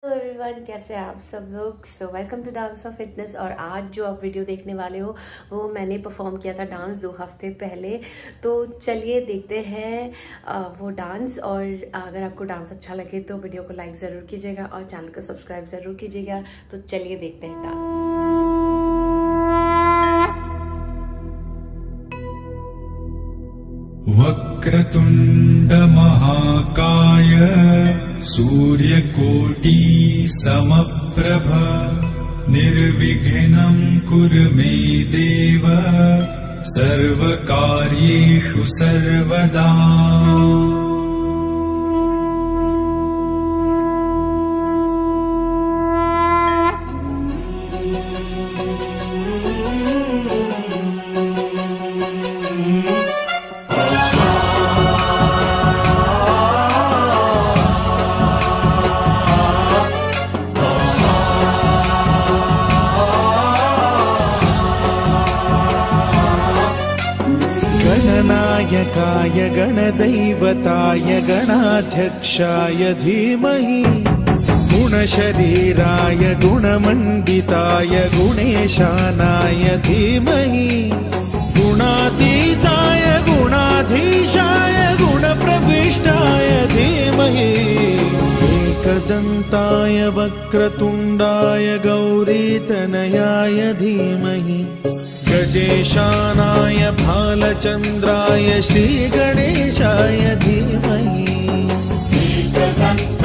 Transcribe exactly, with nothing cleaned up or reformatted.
Everyone, कैसे हैं आप सब लोग। So welcome to dance for fitness. और आज जो आप वीडियो देखने वाले हो वो मैंने परफॉर्म किया था डांस दो हफ्ते पहले। तो चलिए देखते हैं वो डांस। और अगर आपको डांस अच्छा लगे तो वीडियो को लाइक ज़रूर कीजिएगा और चैनल को सब्सक्राइब ज़रूर कीजिएगा। तो चलिए देखते हैं डांस। वक्रतुंड महाकाय सूर्यकोटि समप्रभ निर्विघ्नं कुरु मे देव सर्वकार्येषु सर्वदा। गणनायकाय गणदैवताय गणाध्यक्षाय धीमहि गुणशरीराय गुणमण्डिताय गुणेशानाय धीमहि गुणातीताय गुणाधीशाय गुणप्रविष्टाय धीमहि एकदन्ताय वक्रतुण्डाय गौरीतनयाय धीमहि गजेशानाय भालचन्द्राय श्रीगणेशाय धीमहि।